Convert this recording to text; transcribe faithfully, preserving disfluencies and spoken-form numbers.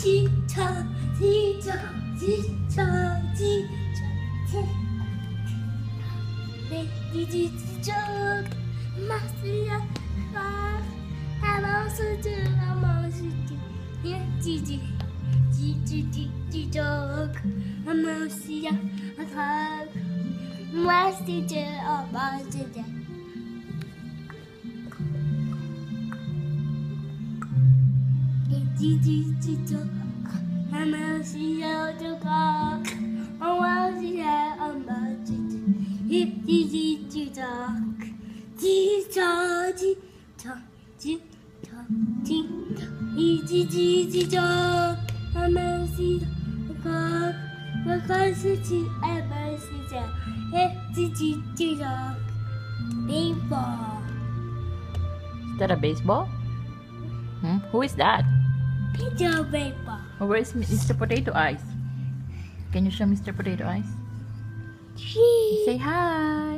지쳐 지쳐 지쳐 지쳐 내 지지 지쳐 마스야 아 아마스지 아마스지 예 지지 지지 지지적 아마스야 아 마스지 아마스지 지지지적 아마스야 저가 아마스야 아마스지 지지지적 지저 지저 지저 지저 이지지지적 아마스야 가 가가스지 아마스야 지지지적 baseball. Is that a baseball? Hmm? Who is that? Picture baseball. Oh, where is Mister Potato Eyes? Can you show Mister Potato Eyes? Cheese. Say hi.